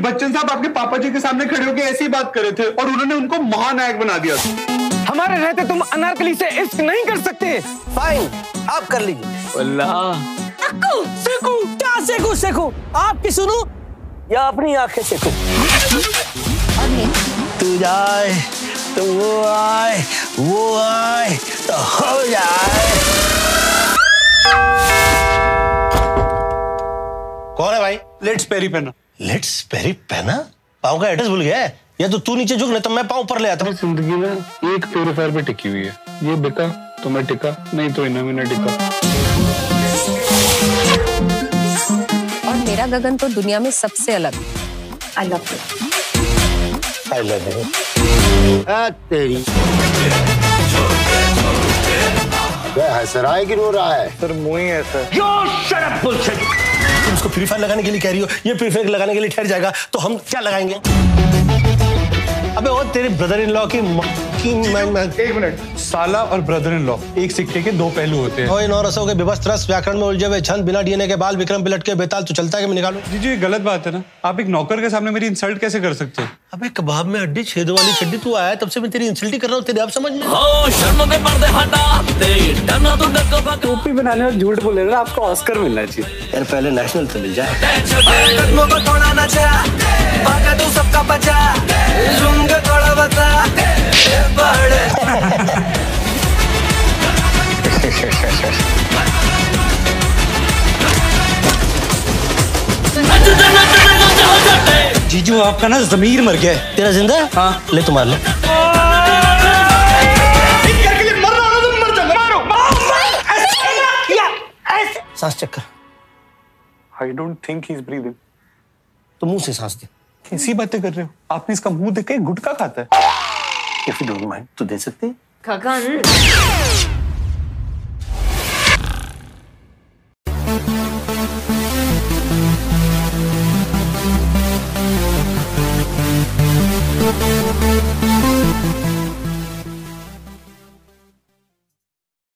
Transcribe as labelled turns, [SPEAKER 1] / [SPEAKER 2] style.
[SPEAKER 1] बच्चन साहब आपके पापा जी के सामने खड़े होकर ऐसी बात करे थे और उन्होंने उनको महानायक बना दिया था।
[SPEAKER 2] हमारे रहते तुम अनारकली से इश्क नहीं कर सकते।
[SPEAKER 3] फाइन, आप कर लीजिए।
[SPEAKER 2] अल्लाह
[SPEAKER 3] सेकू क्या सेकू आपकी सुनू या अपनी आंखें सेकू? तू जाए तो वो आए तो हो जाए।
[SPEAKER 1] कौन है भाई? लेट्स पेरी पहना।
[SPEAKER 3] लेट्स पेरी पहना? पाँव का एड्रेस भूल गया है? या तो तू नीचे झुक नहीं तो मैं पाँव ऊपर ले आता।
[SPEAKER 4] जिंदगी में एक प्योरीफायर पे टिकी हुई है, ये बिका तो मैं टिका, नहीं तो इन्हें भी न टिका।
[SPEAKER 5] और मेरा गगन तो दुनिया में सबसे अलग। I love you.
[SPEAKER 3] I love you.
[SPEAKER 6] तेरी हंस रहा है कि रो रहा है?
[SPEAKER 1] सर मुंह ही ऐसा है।
[SPEAKER 3] तुम उसको प्यूरीफायर लगाने के लिए कह रही हो, ये प्यूरीफायर लगाने के लिए ठहर जाएगा तो हम क्या लगाएंगे? अबे वो तेरे ब्रदर इन लॉ की
[SPEAKER 1] एक मिनट, साला और ब्रदर इन लॉ एक सिक्के के दो पहलू होते हैं।
[SPEAKER 3] ओए नौ रसों के विवश रस व्याकरण में उलझे हुए छंद बिना डीएनए के बाल विक्रम बिलट के बेताल तो चलता है कि मैं निकालूं?
[SPEAKER 1] जी ये गलत बात है ना, आप एक नौकर के सामने मेरी इंसल्ट कैसे कर सकते हैं?
[SPEAKER 3] अबे कबाब में हड्डी छेद वाली चड्डी तू आया तब से मैं तेरी इंसल्ट ही कर रहा हूँ, तेरे आप समझ में?
[SPEAKER 4] टोपी बनाने और झूठ बोलने में आपको ऑस्कर मिलना चाहिए।
[SPEAKER 3] यार पहले नेशनल तो मिल जाए।
[SPEAKER 2] सबका बचा थोड़ा बता
[SPEAKER 1] जीजू आपका ना जमीर मर गया है।
[SPEAKER 3] तेरा जिंदा है? हाँ ले तुम्हारे ले। सांस चेक कर।
[SPEAKER 4] I don't think he's breathing.
[SPEAKER 3] तो मुंह से सांस दे।
[SPEAKER 1] कैसी बातें कर रहे हो? आपने इसका मुंह देख के गुटखा खाता है।
[SPEAKER 3] If you don't mind, तो दे सकते हैं?
[SPEAKER 5] गगन